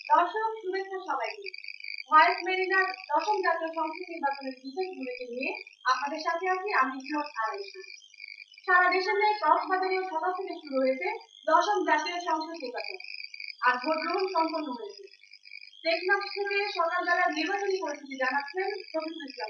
দর্শক শুভেচ্ছা সবাইকে। ভয়েস মেরিনার দশম জাতীয় সংসদ নির্বাচনের বিশেষ বুলেটিন নিয়ে আপনাদের সাথে আছি আমি ইসমত আলাইশা। সারা দেশের ন্যায় কক্সবাজারেও সকাল থেকে শুরু হয়েছে দশম জাতীয় সংসদ নির্বাচন, আর ভোট গ্রহণ সম্পন্ন হয়েছে। টেকনাফ থেকে সকালবেলা নির্বাচনী পরিস্থিতি জানাচ্ছেন শফিকুল ইসলাম।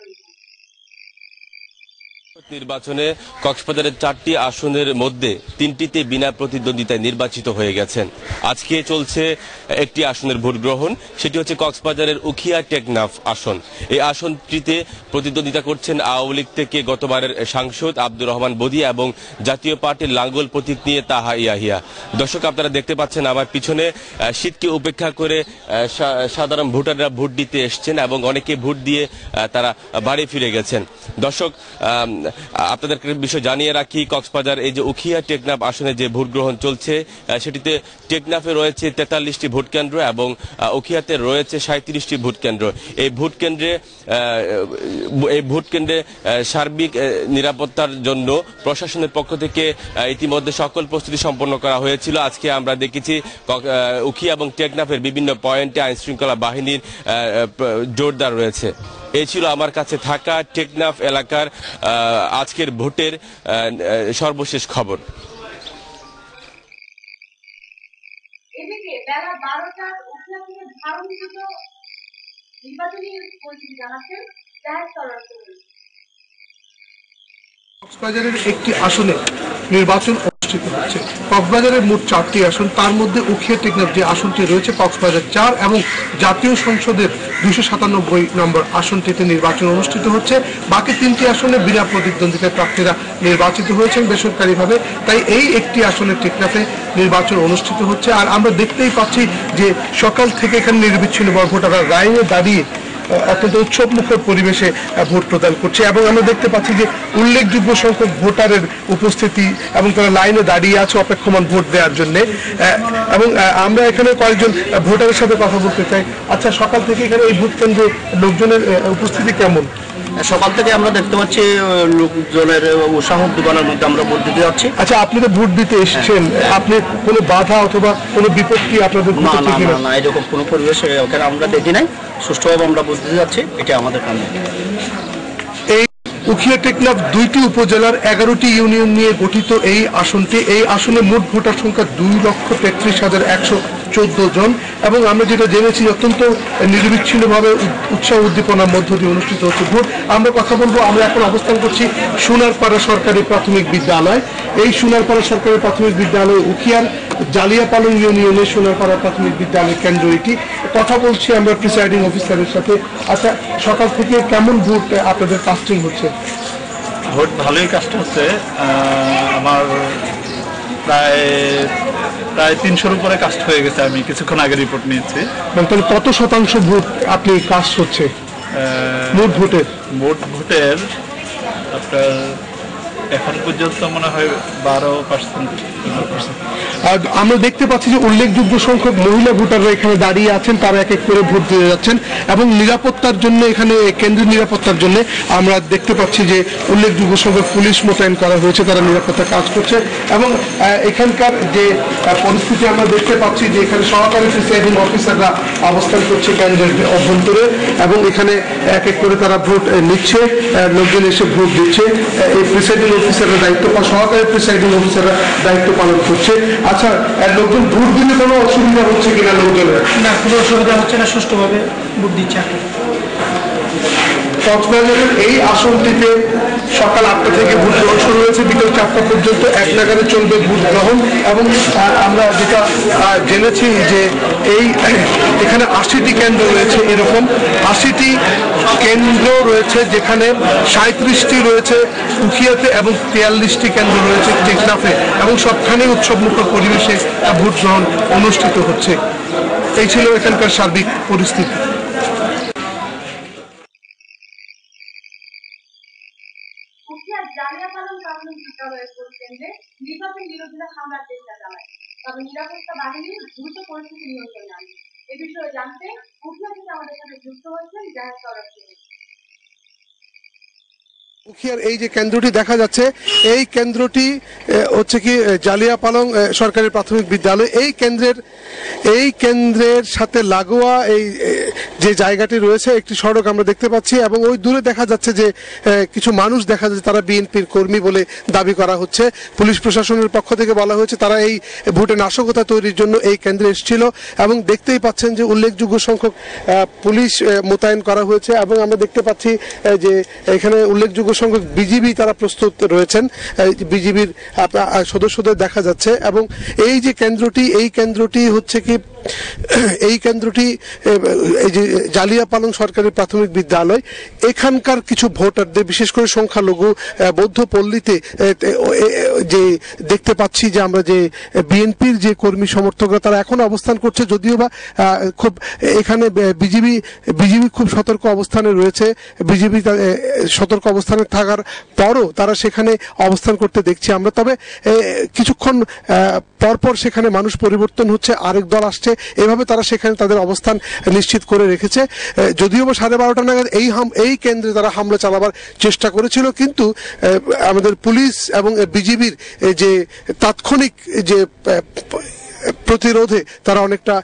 নির্বাচনে কক্সবাজারের 4টি আসনের মধ্যে 3টিতে বিনা প্রতিদ্বন্দ্বিতায় নির্বাচিত হয়ে গেছেন। আজকে চলছে একটি আসনের ভোট গ্রহণ, সেটি হচ্ছে কক্সবাজারের উখিয়া টেকনাফ আসন। এই আসনটিতে প্রতিদ্বন্দ্বিতা করছেন আওয়ামী লীগ থেকে গতবারের সাংসদ আব্দুর রহমান বদিয়া এবং জাতীয় পার্টির লাঙ্গল প্রতীক নিয়ে তাহা ইয়াহিয়া। দর্শক, আপনারা দেখতে পাচ্ছেন আমার পিছনে শীতকে উপেক্ষা করে সাধারণ ভোটাররা ভোট দিতে এসছেন এবং অনেকে ভোট দিয়ে তারা বাড়ি ফিরে গেছেন। দর্শক, আপনাদেরকে বিষয় জানিয়ে রাখি, কক্সবাজার এই যে উখিয়া টেকনাফ আসনে যে ভোট গ্রহণ চলছে সেটিতে টেকনাফে রয়েছে 43টি ভোট কেন্দ্র এবং উখিয়াতে রয়েছে 37টি ভোট কেন্দ্র। এই ভোট কেন্দ্রে সার্বিক নিরাপত্তার জন্য প্রশাসনের পক্ষ থেকে ইতিমধ্যে সকল প্রস্তুতি সম্পন্ন করা হয়েছিল। আজকে আমরা দেখেছি উখিয়া এবং টেকনাফের বিভিন্ন পয়েন্টে আইন শৃঙ্খলা বাহিনীর জোরদার রয়েছে। এই ছিল আমার কাছে থাকা টেকনাফ এলাকার আজকের ভোটের সর্বশেষ খবর। এদিকে বেলা 12টার উখিয়া থেকে ধারণকৃত নির্বাচনী পরিস্থিতি জানাচ্ছেন জাহেদ তরফ। কক্সবাজারের একটি আসনে নির্বাচন অনুষ্ঠিত হচ্ছে। কক্সবাজারের মোট 4টি আসন, তার মধ্যে উখিয়া টেকনাফ যে আসনটি রয়েছে কক্সবাজার 4 এবং জাতীয় সংসদের 297 নম্বর আসনটিতে নির্বাচন অনুষ্ঠিত হচ্ছে। বাকি 3টি আসনে বিনা প্রতিদ্বন্দ্বিতায় প্রার্থীরা নির্বাচিত হয়েছেন বেসরকারিভাবে, তাই এই একটি আসনে টেকনাফে নির্বাচন অনুষ্ঠিত হচ্ছে। আর আমরা দেখতেই পাচ্ছি যে সকাল থেকে এখানে নির্বিচ্ছিন্নভাবে ভোটাররা লাইনে দাঁড়িয়ে অত্যন্ত উৎসবমুখর পরিবেশে ভোট প্রদান করছে এবং আমরা দেখতে পাচ্ছি যে উল্লেখযোগ্য সংখ্যক ভোটারের উপস্থিতি এবং তারা লাইনে দাঁড়িয়ে আছে অপেক্ষমান ভোট দেওয়ার জন্য। এবং আমরা এখানে কয়েকজন ভোটারের সাথে কথা বলতে চাই। আচ্ছা, সকাল থেকে এখানে এই ভোট কেন্দ্রে লোকজনের উপস্থিতি কেমন? সকাল থেকে আমরা দেখতে পাচ্ছি লোকজনের উৎসাহ উদ্দীপনার মধ্যে আমরা ভোট দিতে যাচ্ছি। আচ্ছা, আপনি তো ভোট দিতে এসেছেন, আপনি কোনো বাধা অথবা কোনো বিপত্তি আপনাদের? না, এরকম কোনো পরিবেশ ওখানে আমরা দেখি নাই। সুষ্ঠুভাবে আমরা ভোট দিতে যাচ্ছি, এটা আমাদের কাম। এই উখিয়া টেকনাফ 2টি উপজেলার 11টি ইউনিয়ন নিয়ে গঠিত এই আসনটি, এই আসনে মোট ভোটার সংখ্যা 2,33,114 জন এবং আমরা যেটা জেনেছি অত্যন্ত নিরবিচ্ছিন্নভাবে উৎসাহ উদ্দীপনার মধ্য দিয়ে অনুষ্ঠিত হচ্ছে ভোট। আমরা কথা বলবো, আমরা এখন অবস্থান করছি সোনারপাড়া সরকারি প্রাথমিক বিদ্যালয়। এই সোনারপাড়া সরকারি প্রাথমিক বিদ্যালয় উখিয়ার জালিয়াপালং ইউনিয়নের সোনারপাড়া প্রাথমিক বিদ্যালয় কেন্দ্র এটি। কথা বলছি আমরা প্রিসাইডিং অফিসারের সাথে। আচ্ছা, সকাল থেকে কেমন ভোট আপনাদের কাস্টিং হচ্ছে? ভোট ভালোই কাস্ট হচ্ছে। আমার প্রায় 300-র উপরে কাস্ট হয়ে গেছে, আমি কিছুক্ষণ আগে রিপোর্ট নিয়েছি। তাহলে কত শতাংশ ভোট আপনি কাস্ট হচ্ছে মোট ভোটের? আপনার এখন পর্যন্ত মনে হয় 12%। আমরা দেখতে পাচ্ছি যে উল্লেখযোগ্য সংখ্যক মহিলা ভোটাররা এখানে দাঁড়িয়ে আছেন, তারা এক এক করে ভোট দিয়ে যাচ্ছেন এবং নিরাপত্তার জন্য এখানে কেন্দ্রীয় নিরাপত্তার জন্য আমরা দেখতে পাচ্ছি যে উল্লেখযোগ্য সংখ্যক পুলিশ মোতায়েন করা হয়েছে, তারা নিরাপত্তা কাজ করছে এবং এখানকার যে পরিস্থিতি আমরা দেখতে পাচ্ছি যে এখানে সহকারী প্রিসাইডিং অফিসাররা অবস্থান করছে কেন্দ্রের অভ্যন্তরে এবং এখানে এক এক করে তারা ভোট নিচ্ছে, লোকজন এসে ভোট দিচ্ছে। এই প্রিসাইডিং অফিসাররা দায়িত্ব, সহকারী প্রিসাইডিং অফিসাররা দায়িত্ব পালন করছে। আচ্ছা, লোকজন ভোট দিলে কোনো অসুবিধা হচ্ছে কিনা? লোকজনের না, কোনো অসুবিধা হচ্ছে না, সুষ্ঠুভাবে ভোট দিচ্ছে। কক্সবাজারের এই আসনটিতে সকাল 8টা থেকে ভোট গ্রহণ শুরু হয়েছে, বিকেল 4টা পর্যন্ত এক নাগারে চলবে ভোট গ্রহণ এবং আমরা যেটা জেনেছি যে এখানে 80টি কেন্দ্র রয়েছে, এরকম 80টি কেন্দ্র রয়েছে, যেখানে 37টি রয়েছে উখিয়াতে এবং 43টি কেন্দ্র রয়েছে টেকনাফে এবং সবখানেই উৎসবমুখর পরিবেশে ভোট গ্রহণ অনুষ্ঠিত হচ্ছে। এই ছিল এখানকার সার্বিক পরিস্থিতি। উখিয়ার জালিয়াপালং প্রাথমিক বিদ্যালয়ের ভোট কেন্দ্রে নির্বাচন বিরোধীরা হামলার চেষ্টা চালায়, তবে নিরাপত্তা বাহিনী দ্রুত পরিস্থিতি নিয়ন্ত্রণে আনে। এ বিষয়ে জানতে উখিয়া থেকে আমাদের সাথে যুক্ত হয়েছেন জাহেদ তরফ। উখিয়ার এই যে কেন্দ্রটি দেখা যাচ্ছে, এই কেন্দ্রটি হচ্ছে কি জালিয়াপালং সরকারি প্রাথমিক বিদ্যালয়। এই কেন্দ্রের সাথে লাগোয়া এই যে জায়গাটি রয়েছে, একটি সড়ক আমরা দেখতে পাচ্ছি এবং ওই দূরে দেখা যাচ্ছে যে কিছু মানুষ দেখা যাচ্ছে, তারা বিএনপির কর্মী বলে দাবি করা হচ্ছে। পুলিশ প্রশাসনের পক্ষ থেকে বলা হয়েছে তারা এই ভোটে নাশকতা তৈরির জন্য এই কেন্দ্রে এসেছিল এবং দেখতেই পাচ্ছেন যে উল্লেখযোগ্য সংখ্যক পুলিশ মোতায়েন করা হয়েছে এবং আমরা দেখতে পাচ্ছি যে এখানে উল্লেখযোগ্য সংখ্যক বিজিবি তারা প্রস্তুত রয়েছেন, বিজিবির সদস্যদের দেখা যাচ্ছে। এবং এই যে কেন্দ্রটি হচ্ছে কি এই কেন্দ্রটি এই যে জালিয়াপালং সরকারি প্রাথমিক বিদ্যালয়, এখানকার কিছু ভোটারদের বিশেষ করে সংখ্যালঘু বৌদ্ধ পল্লীতে যে দেখতে পাচ্ছি যে আমরা যে বিএনপির যে কর্মী সমর্থকরা তারা এখন অবস্থান করছে, যদিও বা খুব এখানে বিজিবি খুব সতর্ক অবস্থানে রয়েছে। বিজিবি সতর্ক অবস্থানে থাকার পরও তারা সেখানে অবস্থান করতে দেখছি আমরা। তবে কিছুক্ষণ পরপর সেখানে মানুষ পরিবর্তন হচ্ছে, আরেক দল আসছে, এভাবে তারা সেখানে তাদের অবস্থান নিশ্চিত করে রেখেছে। যদিও বা 12:30 নাগাদ এই কেন্দ্রে তারা হামলা চালাবার চেষ্টা করেছিল, কিন্তু আমাদের পুলিশ এবং বিজিবির যে তাৎক্ষণিক যে প্রতিরোধে তারা অনেকটা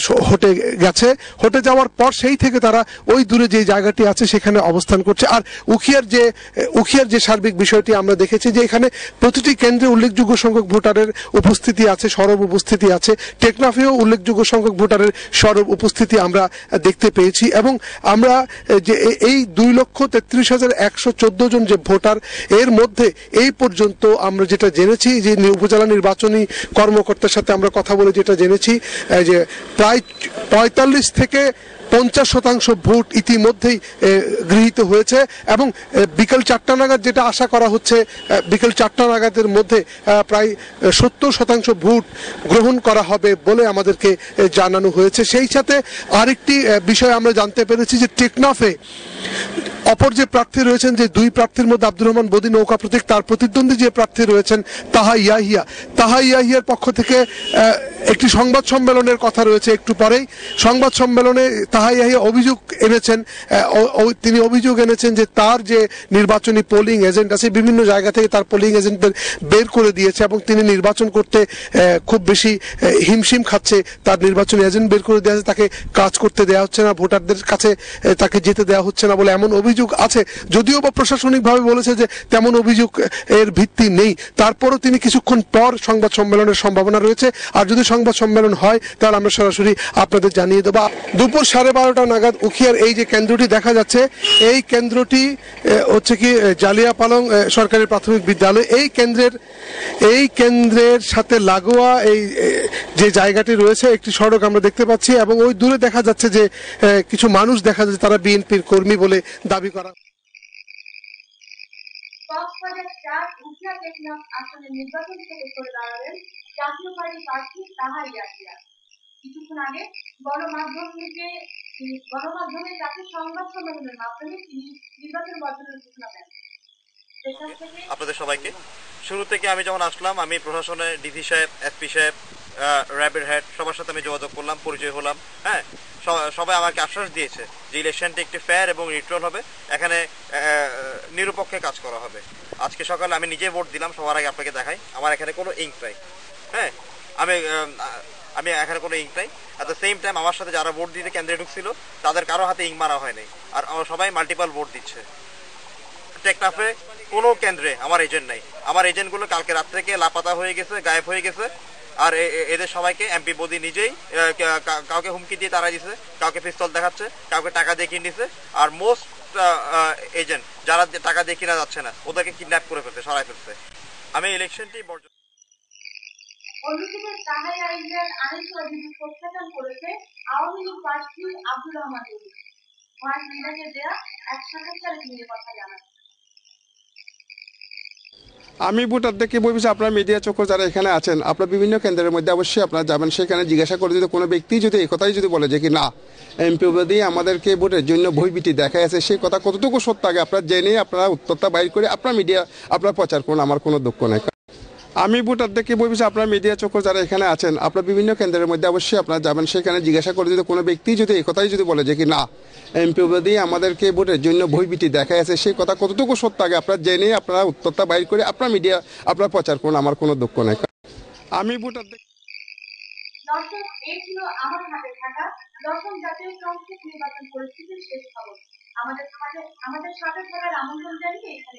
হটে যাওয়ার পর সেই থেকে তারা ওই দূরে যে জায়গাটি আছে সেখানে অবস্থান করছে। আর উখিয়ার যে সার্বিক বিষয়টি আমরা দেখেছি যে এখানে প্রতিটি কেন্দ্রে উল্লেখযোগ্য সংখ্যক ভোটারের উপস্থিতি আছে, সরব উপস্থিতি আছে। টেকনাফেও উল্লেখযোগ্য সংখ্যক ভোটারের সরব উপস্থিতি আমরা দেখতে পেয়েছি এবং আমরা যে এই 2,33,114 জন যে ভোটার, এর মধ্যে এই পর্যন্ত আমরা যেটা জেনেছি যে উপজেলা নির্বাচনী কর্মকর্তার সাথে আমরা কথা বলে যেটা জেনেছি যে প্রায় 45 থেকে 50% ভোট ইতিমধ্যেই গৃহীত হয়েছে এবং বিকেল 4টা নাগাদ যেটা আশা করা হচ্ছে, বিকেল 4টা নাগাদের মধ্যে প্রায় 70% ভোট গ্রহণ করা হবে বলে আমাদেরকে জানানো হয়েছে। সেই সাথে আরেকটি বিষয় আমরা জানতে পেরেছি যে টেকনাফে অপর যে প্রার্থী রয়েছেন, যে দুই প্রার্থীর মধ্যে আব্দুর রহমান বদি নৌকা প্রতীক, তার প্রতিদ্বন্দ্বী যে প্রার্থী রয়েছেন তাহা ইয়াহিয়ার পক্ষ থেকে একটি সংবাদ সম্মেলনের কথা রয়েছে একটু পরেই। সংবাদ সম্মেলনে তাহা ইয়াহিয়া তিনি অভিযোগ এনেছেন যে তার যে নির্বাচনী পোলিং এজেন্ট আছে, বিভিন্ন জায়গা থেকে তার পোলিং এজেন্টদের বের করে দিয়েছে এবং তিনি নির্বাচন করতে খুব বেশি হিমশিম খাচ্ছে। তার নির্বাচনী এজেন্ট বের করে দেওয়া হচ্ছে, তাকে কাজ করতে দেওয়া হচ্ছে না, ভোটারদের কাছে তাকে যেতে দেওয়া হচ্ছে না বলে এমন অভিযোগ আছে। যদিও বা প্রশাসনিকভাবে বলেছে যে তেমন অভিযোগ এর ভিত্তি নেই, তারপরও তিনি কিছুক্ষণ পর সংবাদ সম্মেলনের সম্ভাবনা রয়েছে। আর যদি সংবাদ সম্মেলন হয় তাহলে আমরা সরাসরি আপনাদের জানিয়ে দেবো। দুপুর 12:30 নাগাদ উখিয়ার এই যে কেন্দ্রটি দেখা যাচ্ছে, এই কেন্দ্রটি হচ্ছে কি জালিয়াপালং সরকারি প্রাথমিক বিদ্যালয়। এই কেন্দ্রের সাথে লাগোয়া এই যে জায়গাটি রয়েছে, একটি সড়ক আমরা দেখতে পাচ্ছি এবং ওই দূরে দেখা যাচ্ছে যে কিছু মানুষ দেখা যাচ্ছে, তারা বিএনপির কর্মী বলে দাবি করা। কক্সবাজার 4 উখিয়া টেকনাফ আসনের নির্বাচন থেকে সরে দাঁড়ালেন জাতীয় পার্টি প্রার্থী তাহা ইয়াহিয়া। কিছুক্ষণ আগে গণমাধ্যমে জাতীয় সংবাদ সম্মেলনের মাধ্যমে তিনি নির্বাচন বর্জনের ঘোষণা দেন। আপনাদের সবাইকে শুরু থেকে আমি যখন আসলাম, আমি প্রশাসনের ডিসি সাহেব, এসপি সাহেব, র্যাবের হেড সবার সাথে আমি যোগাযোগ করলাম, পরিচয় হলাম। হ্যাঁ, সবাই আমাকে আশ্বাস দিয়েছে যে ইলেকশনটা একটি ফেয়ার এবং নিউট্রাল হবে, এখানে নিরপেক্ষে কাজ করা হবে। আজকে সকালে আমি নিজে ভোট দিলাম, সবার আগে আপনাকে দেখাই, আমার এখানে কোনো ইঙ্ক নাই। হ্যাঁ, আমি এখানে কোনো ইঙ্ক নাই। অ্যাট দ্য সেম টাইম আমার সাথে যারা ভোট দিতে কেন্দ্রে ঢুকছিল তাদের কারো হাতে ইঙ্ক মারা হয়নি, আর সবাই মাল্টিপল ভোট দিচ্ছে। টেকনাফে কোনো কেন্দ্রে আমার এজেন্ট নাই। আমার এজেন্টগুলো কালকে রাত থেকে লাপাতা হয়ে গেছে, গায়েব হয়ে গেছে। আর এদের সবাইকে এমপি বদি নিজেই কাউকে হুমকি দিয়ে তাড়া দিছে, কাউকে পিস্তল দেখাচ্ছে, কাউকে টাকা দিয়ে কিনে দিছে। আর মোস্ট এজেন্ট যারা টাকা দিয়ে কিনা যাচ্ছে না, ওদেরকে কিডন্যাপ করে ফেলছে, সরাই ফেলছে। আমি ইলেকশনটি বর্জন। অন্যদিকে তাহা ইয়াহিয়ার আরেকটি অভিযোগ প্রত্যাখ্যান করেছে আওয়ামী লীগ প্রার্থী আব্দুর রহমান বদি। ভয়েস মিডিয়াকে দেয়া এক সাক্ষাৎকারে তিনি কথা জানান। আমি ভোটারদেরকে বলছি, আপনার মিডিয়া চক্র যারা এখানে আছেন, আপনার বিভিন্ন কেন্দ্রের মধ্যে অবশ্যই আপনারা যাবেন, সেখানে জিজ্ঞাসা করে যদি কোনো ব্যক্তি যদি এই কথাই যদি বলে যে কি না এমপি দিয়ে আমাদেরকে ভোটের জন্য ভয়ভীতি দেখা আছে, সেই কথা কতটুকু সত্য আগে আপনারা জেনে আপনারা উত্তরটা বাইর করে আপনার মিডিয়া আপনারা প্রচার করুন, আমার কোনো দুঃখ নেই। আমি ভোটারদেরকে বলবো যে আপনার মিডিয়া চক্র যারা এখানে আছেন, আপনার বিভিন্ন কেন্দ্রের মধ্যে অবশ্যই আপনারা যাবেন, সেখানে জিজ্ঞাসা করে যদি কোনো ব্যক্তি যদি এই কথাই যদি বলে যে কি না এমপি দিয়ে আমাদেরকে ভোটের জন্য ভয়ভীতি দেখা আছে, সেই কথা কতটুকু সত্য আগে আপনারা জেনে আপনারা উত্তরটা বাইর করে আপনার মিডিয়া আপনারা প্রচার করুন, আমার কোনো দুঃখ নেই। আমি ভোটারদের দর্শক, এই ছিল আমার হাতে থাকা দশম জাতীয় সংসদ নির্বাচন পরিস্থিতির শেষ খবর। আমাদের সাথে থাকার আমন্ত্রণ জানিয়ে এখানে